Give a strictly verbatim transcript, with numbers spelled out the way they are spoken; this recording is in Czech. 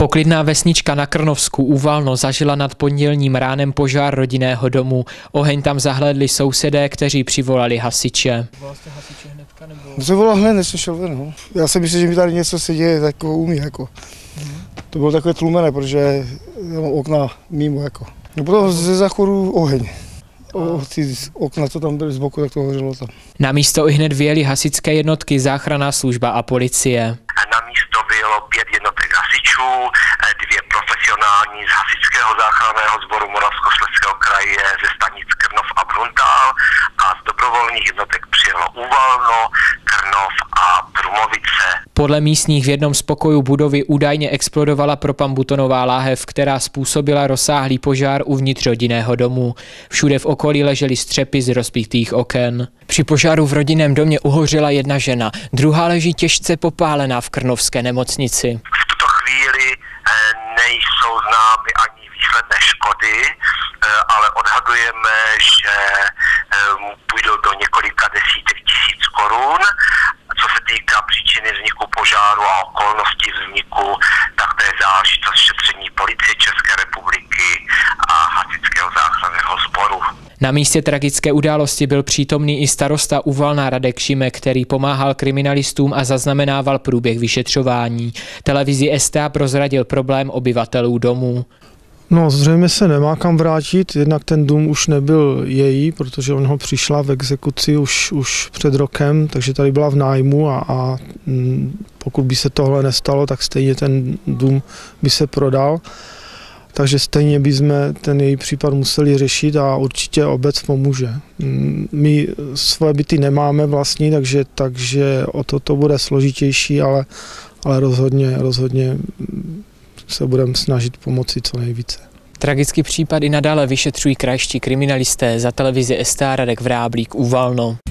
Poklidná vesnička na Krnovsku u Valno zažila nad pondělním ránem požár rodinného domu. Oheň tam zahlédli sousedé, kteří přivolali hasiče. Volal jste hasiče hnedka nebo? To volal hned, než jsem šel ven. No. Já si myslím, že mi tady něco se děje takového u mě. Jako. Hmm. To bylo takové tlumené, protože okna mimo. Jako. No potom ze záchodu oheň. O, ty okna, co tam byly z boku, tak to hořelo tam. Na místo ihned vyjeli hasičské jednotky, záchranná služba a policie. Na místo bylo pět jednotek hasičů, dvě profesionální z hasičského záchranného sboru Moravskoslezského kraje ze stanic Krnov a Bruntál a z dobrovolných jednotek přijelo Uvalno, Krnov a Brumovice. Podle místních v jednom z pokojů budovy údajně explodovala propambutonová láhev, která způsobila rozsáhlý požár uvnitř rodinného domu. Všude v okolí ležely střepy z rozbitých oken. Při požáru v rodinném domě uhořela jedna žena, druhá leží těžce popálená v krnovské nemocnici. V tuto chvíli nejsou známy ani výsledné škody, ale odhadujeme, že půjdou do několika desítek tisíc korun. Co se týká příčiny vzniku požáru a okolností vzniku, tak to je záležitost šetření policie České republiky a hasičského záchranného sboru. Na místě tragické události byl přítomný i starosta u Valna Radek Šimek, který pomáhal kriminalistům a zaznamenával průběh vyšetřování. Televizi S T A prozradil problém obyvatelů domu. No, zřejmě se nemá kam vrátit, jednak ten dům už nebyl její, protože on ho přišla v exekuci už, už před rokem, takže tady byla v nájmu a, a pokud by se tohle nestalo, tak stejně ten dům by se prodal. Takže stejně bychom ten její případ museli řešit a určitě obec pomůže. My svoje byty nemáme vlastní, takže, takže o to to bude složitější, ale, ale rozhodně, rozhodně se budeme snažit pomoci co nejvíce. Tragický případ i nadále vyšetřují krajští kriminalisté. Za televizi S T A Radek Vráblík u Valno.